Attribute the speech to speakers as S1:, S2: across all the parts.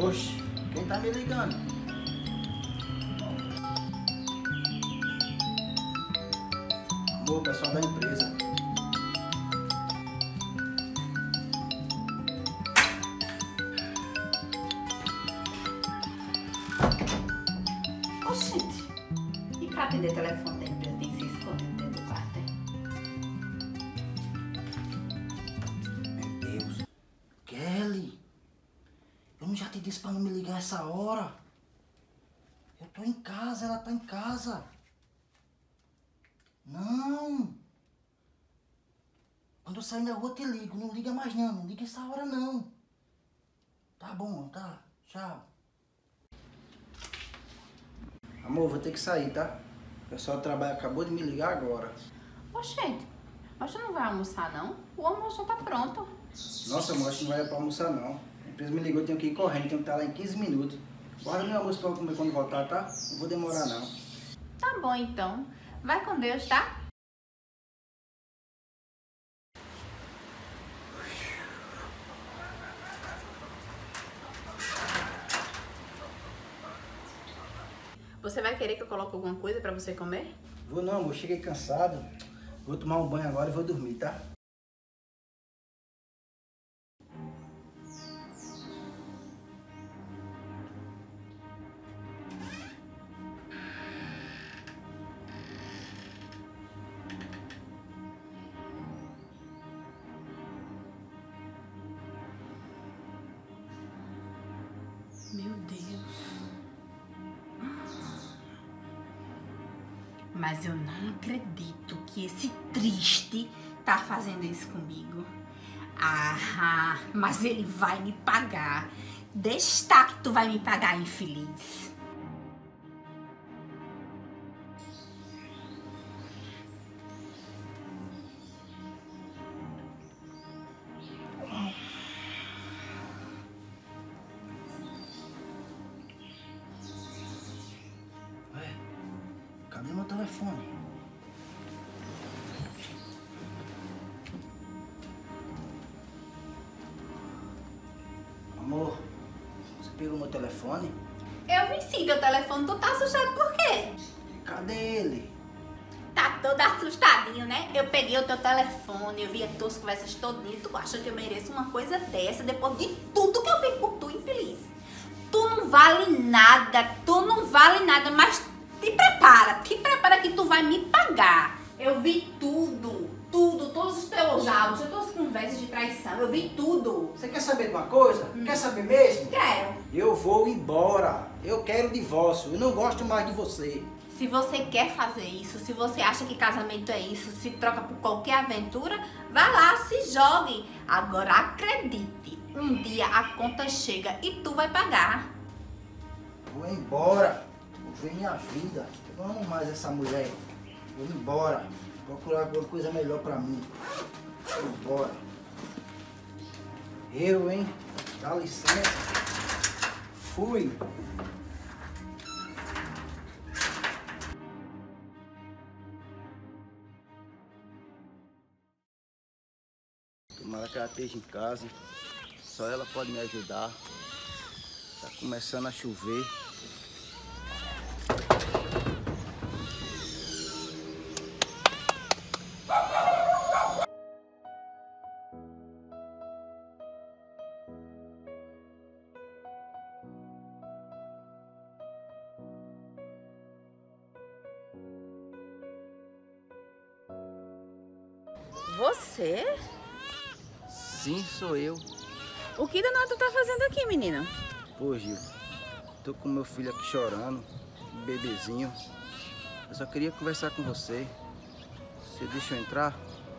S1: Oxe, quem tá me ligando? Amor, pessoal da empresa.
S2: Oxente, e pra atender o telefone da empresa tem que se esconder dentro do quarto, hein?
S1: Meu Deus. Kelly, eu não já te disse pra não me ligar essa hora? Eu tô em casa, ela tá em casa. Não. Quando eu sair na rua eu te ligo, não liga mais não, não liga essa hora não. Tá bom, tá, tchau. Amor, vou ter que sair, tá? O pessoal do trabalho acabou de me ligar agora.
S2: Oxente, mas você não vai almoçar, não? O almoço já tá pronto.
S1: Nossa, amor, acho que não vai pra almoçar não. A empresa me ligou, eu tenho que ir correndo, tenho que estar lá em 15 minutos. Guarda meu almoço pra eu comer quando voltar, tá? Não vou demorar não.
S2: Tá bom, então. Vai com Deus, tá? Você vai querer que eu coloque alguma coisa pra você comer?
S1: Vou não, amor, cheguei cansado. Vou tomar um banho agora e vou dormir, tá?
S2: Meu Deus. Mas eu não acredito que esse triste tá fazendo isso comigo. Ah, mas ele vai me pagar. Deixa que tu vai me pagar, infeliz.
S1: Ué, cadê meu telefone? Amor, você pegou meu telefone?
S2: Eu vi sim teu telefone, tu tá assustado por quê?
S1: Cadê ele?
S2: Tá todo assustadinho, né? Eu peguei o teu telefone, eu vi as tuas conversas todinhas. Tu acha que eu mereço uma coisa dessa depois de tudo que eu fiz por tu, infeliz? Tu não vale nada, mas te prepara que tu vai me pagar. Eu vi tudo, todos os teus áudios, as tuas conversas de traição, eu vi tudo.
S1: Você quer saber de uma coisa? Quer saber mesmo?
S2: Quero.
S1: Eu vou embora. Eu quero divórcio. Eu não gosto mais de você.
S2: Se você quer fazer isso, se você acha que casamento é isso, se troca por qualquer aventura, vá lá, se jogue. Agora acredite, um dia a conta chega e tu vai pagar.
S1: Vou embora. Vou ver minha vida. Eu não amo mais essa mulher. Vou embora. Procurar alguma coisa melhor pra mim. Vou embora. Eu, hein? Dá licença. Fui. Tomara que ela esteja em casa. Só ela pode me ajudar. Tá começando a chover.
S2: Você?
S1: Sim, sou eu.
S2: O que danado tu tá fazendo aqui, menina?
S1: Pô, Gil, tô com meu filho aqui chorando, um bebezinho. Eu só queria conversar com você. Você deixa eu entrar?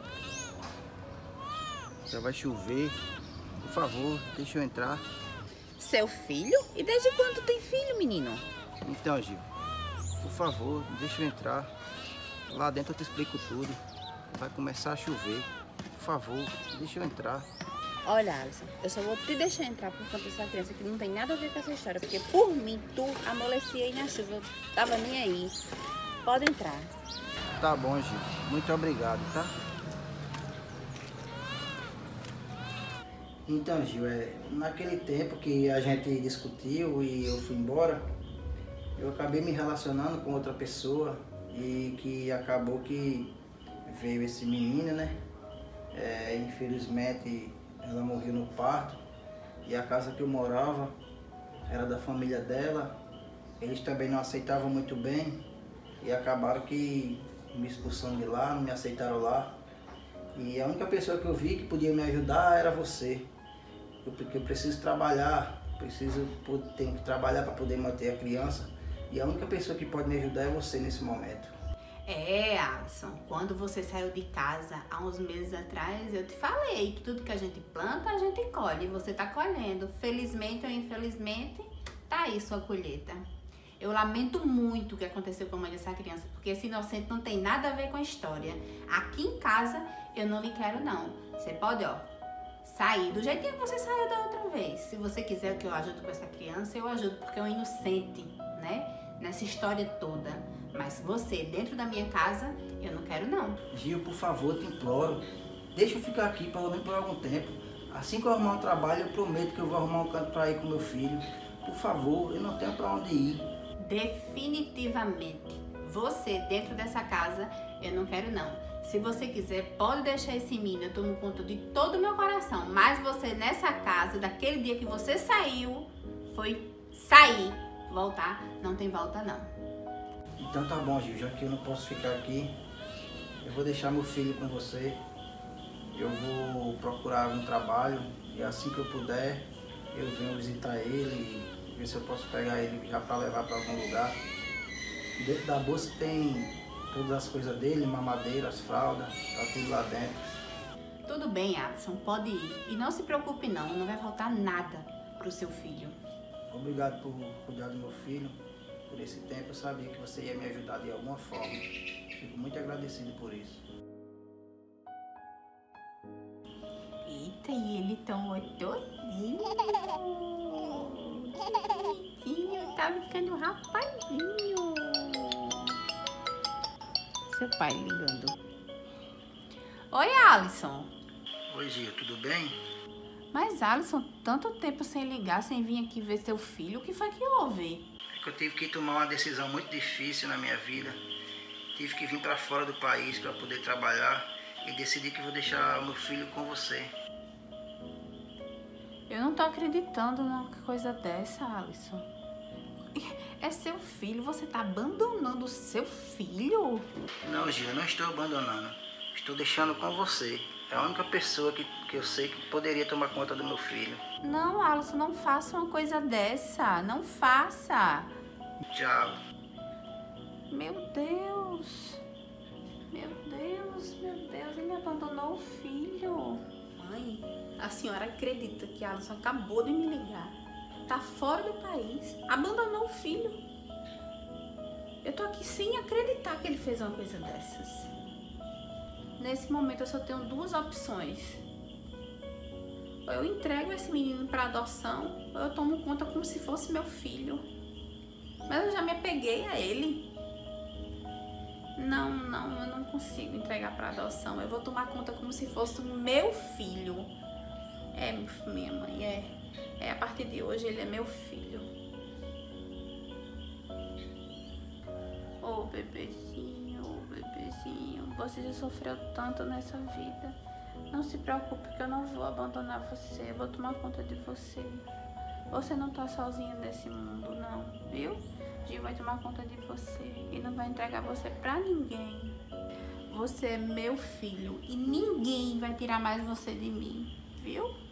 S1: Já vai chover. Por favor, deixa eu entrar.
S2: Seu filho? E desde quando tu tem filho, menino?
S1: Então, Gil, por favor, deixa eu entrar. Lá dentro eu te explico tudo. Vai começar a chover. Por favor, deixa eu entrar.
S2: Olha, Alisson, eu só vou te deixar entrar por conta dessa criança que não tem nada a ver com essa história. Porque por mim, tu amolecia aí na chuva. Eu tava nem aí. Pode entrar.
S1: Tá bom, Gil. Muito obrigado, tá? Então, Gil, naquele tempo que a gente discutiu e eu fui embora, eu acabei me relacionando com outra pessoa e que acabou que veio esse menino, né? Infelizmente, ela morreu no parto e a casa que eu morava era da família dela. Eles também não aceitavam muito bem e acabaram que me expulsando de lá, não me aceitaram lá. E a única pessoa que eu vi que podia me ajudar era você. Porque eu preciso trabalhar, tenho que trabalhar para poder manter a criança. E a única pessoa que pode me ajudar é você nesse momento.
S2: Alisson, quando você saiu de casa há uns meses atrás, eu te falei que tudo que a gente planta, a gente colhe. E você tá colhendo. Felizmente ou infelizmente, tá aí sua colheita. Eu lamento muito o que aconteceu com a mãe dessa criança, porque esse inocente não tem nada a ver com a história. Aqui em casa, eu não lhe quero, não. Você pode, sair do jeitinho que você saiu da outra vez. Se você quiser que eu ajude com essa criança, eu ajudo, porque é um inocente, né? Nessa história toda. Mas você, dentro da minha casa, eu não quero, não.
S1: Gil, por favor, te imploro. Deixa eu ficar aqui, pelo menos por algum tempo. Assim que eu arrumar um trabalho, eu prometo que eu vou arrumar um canto para ir com meu filho. Por favor, eu não tenho para onde ir.
S2: Definitivamente. Você, dentro dessa casa, eu não quero, não. Se você quiser, pode deixar esse menino, eu tomo conta de todo o meu coração. Mas você nessa casa, daquele dia que você saiu, foi sair. Voltar, não tem volta, não.
S1: Então tá bom, Gil, já que eu não posso ficar aqui, eu vou deixar meu filho com você. Eu vou procurar um trabalho e assim que eu puder, eu venho visitar ele e ver se eu posso pegar ele já para levar para algum lugar. Dentro da bolsa tem todas as coisas dele, mamadeira, as fraldas, tá tudo lá dentro.
S2: Tudo bem, Alisson, pode ir. E não se preocupe não vai faltar nada pro seu filho.
S1: Obrigado por cuidar do meu filho. Por esse tempo eu sabia que você ia me ajudar de alguma forma. Fico muito agradecido por isso.
S2: Eita, e ele tomou todinho. Que bonitinho, tá ficando um rapazinho. Seu pai ligando. Oi, Alisson.
S1: Oi, Gil, tudo bem?
S2: Mas, Alisson, tanto tempo sem ligar, sem vir aqui ver seu filho, o que foi que houve?
S1: É que eu tive que tomar uma decisão muito difícil na minha vida. Tive que vir para fora do país para poder trabalhar e decidi que vou deixar meu filho com você.
S2: Eu não tô acreditando numa coisa dessa, Alisson. É seu filho, você tá abandonando o seu filho?
S1: Não, Gil, eu não estou abandonando. Estou deixando com você. É a única pessoa que eu sei que poderia tomar conta do meu filho.
S2: Não, Alisson, não faça uma coisa dessa. Não faça.
S1: Tchau.
S2: Meu Deus. Meu Deus, meu Deus. Ele abandonou o filho. Mãe, a senhora acredita que Alisson acabou de me ligar? Tá fora do país. Abandonou o filho. Eu tô aqui sem acreditar que ele fez uma coisa dessas. Nesse momento eu só tenho duas opções. Ou eu entrego esse menino para adoção, ou eu tomo conta como se fosse meu filho. Mas eu já me apeguei a ele. Não, eu não consigo entregar para adoção. Eu vou tomar conta como se fosse o meu filho. Minha mãe, a partir de hoje ele é meu filho. Ô, bebezinho. Você já sofreu tanto nessa vida. Não se preocupe que eu não vou abandonar você. Eu vou tomar conta de você. Você não tá sozinha nesse mundo, não, viu? Gil vai tomar conta de você e não vai entregar você pra ninguém. Você é meu filho e ninguém vai tirar mais você de mim, viu?